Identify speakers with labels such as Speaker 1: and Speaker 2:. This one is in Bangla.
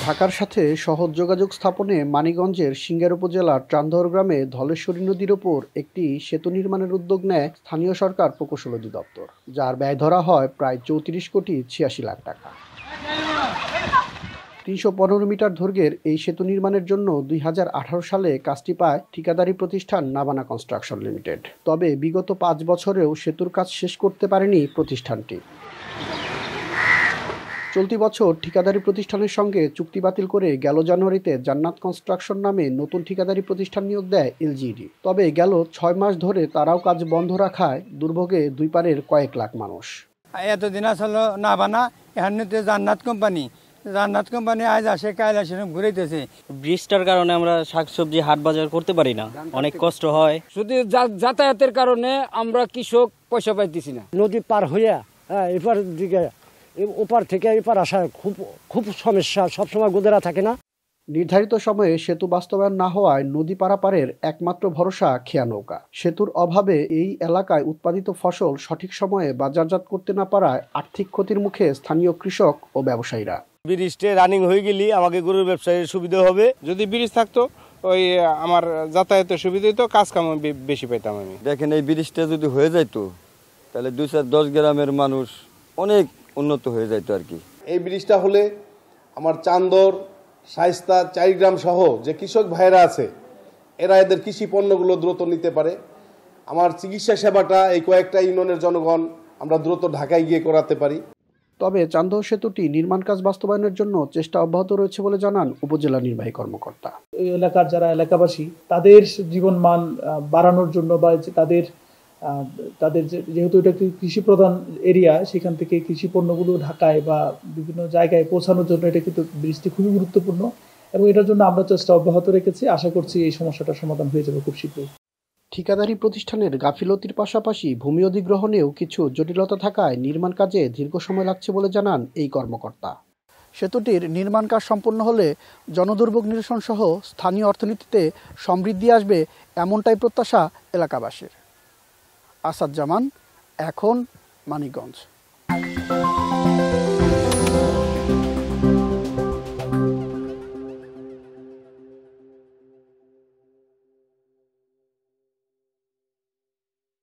Speaker 1: ঢাকার সাথে সহজ যোগাযোগ স্থাপনে মানিকগঞ্জের সিংগাইর উপজেলার চান্দর গ্রামে ধলেশ্বরী নদীর ওপর একটি সেতু নির্মাণের উদ্যোগ নেয় স্থানীয় সরকার প্রকৌশল অধিদপ্তর, যার ব্যয় ধরা হয় প্রায় 34,86,00,000 টাকা। 315 মিটার দৈর্ঘ্যের এই সেতু নির্মাণের জন্য 2018 সালে কাজটি পায় ঠিকাদারি প্রতিষ্ঠান নাভানা কনস্ট্রাকশন লিমিটেড। তবে বিগত 5 বছরেও সেতুর কাজ শেষ করতে পারেনি প্রতিষ্ঠানটি। চলতি বছর ঠিকাদারি প্রতিষ্ঠানের সঙ্গে চুক্তি বাতিল করে গেল জানুয়ারিতে জান্নাত কনস্ট্রাকশন নামে নতুন ঠিকাদারি প্রতিষ্ঠান নিয়োগ দেয় এলজিইডি। তবে গেল 6 মাস ধরে তারাও কাজ বন্ধ রাখায় দুর্ভোগে দুই পারের কয়েক লাখ মানুষ।
Speaker 2: এতদিন আসলে নাভানা, এখন জান্নাত কোম্পানি আজ আসে কাল আসে ঘুরাইতেছে।
Speaker 3: বৃষ্টির কারণে আমরা শাকসবজি হাট বাজার করতে পারি না, অনেক কষ্ট হয়।
Speaker 4: শুধু যাতায়াতের কারণে আমরা কৃষক পয়সা পাইতেছি না।
Speaker 5: নদী পার হইয়া এপার দিকে ওপার থেকে এপার আসা খুব সমস্যা, সবসময় গোদেরা থাকে না।
Speaker 1: নির্ধারিত সময়ে সেতু বাস্তবায়ন না হওয়ায় নদী পারাপারের একমাত্র ভরসা খেয়া নৌকা। সেতুর অভাবে এই এলাকায় উৎপাদিত ফসল সঠিক সময়ে বাজারজাত করতে না পারায় আর্থিক ক্ষতির মুখে স্থানীয় কৃষক ও ব্যবসায়ীরা।
Speaker 6: ব্রিজটা রানিং হয়ে গেলে আমাকে গরুর ব্যবসায়ের সুবিধা হবে।
Speaker 7: যদি ব্রিজ থাকতো ওই আমার যাতায়াতের সুবিধা হতো, কাজ কাম বেশি পেতাম আমি।
Speaker 8: দেখেন এই ব্রিজটা যদি হয়ে যাইতো তাহলে 2-10 গ্রামের মানুষ অনেক উন্নত হয়ে যাইতো আর কি।
Speaker 9: এই ব্রিজটা হলে আমার চান্দর, শায়েস্তা, 4 গ্রাম সহ যে কৃষক ভাইরা আছে এরা এদের কৃষি পণ্যগুলো দ্রুত নিতে পারে। আমার চিকিৎসা সেবাটা এই কয়েকটা ইউনিয়নের জনগণ আমরা দ্রুত ঢাকায় গিয়ে করাতে পারি।
Speaker 1: তবে চান্দর সেতুটি নির্মাণ কাজ বাস্তবায়নের জন্য চেষ্টা অব্যাহত রয়েছে বলে জানান উপজেলা নির্বাহী কর্মকর্তা।
Speaker 10: এই এলাকার যারা এলাকাবাসী তাদের জীবন মান বাড়ানোর জন্য বা তাদের যেহেতু এটা একটি কৃষি প্রধান এরিয়া, সেখান থেকে কৃষি পণ্যগুলো ঢাকায় বা বিভিন্ন জায়গায় পৌঁছানোর জন্য এটা কিন্তু ব্রিজটি খুবই গুরুত্বপূর্ণ এবং এটার জন্য আমরা চেষ্টা অব্যাহত রেখেছি। আশা করছি এই সমস্যাটার সমাধান হয়ে যাবে খুব শীঘ্রই।
Speaker 1: ঠিকাদারি প্রতিষ্ঠানের গাফিলতির পাশাপাশি ভূমি অধিগ্রহণেও কিছু জটিলতা থাকায় নির্মাণ কাজে দীর্ঘ সময় লাগছে বলে জানান এই কর্মকর্তা। সেতুটির নির্মাণ কাজ সম্পন্ন হলে জনদুর্ভোগ নিরসন সহ স্থানীয় অর্থনীতিতে সমৃদ্ধি আসবে, এমনটাই প্রত্যাশা এলাকাবাসীর। আসাদ জামান, এখন মানিকগঞ্জ।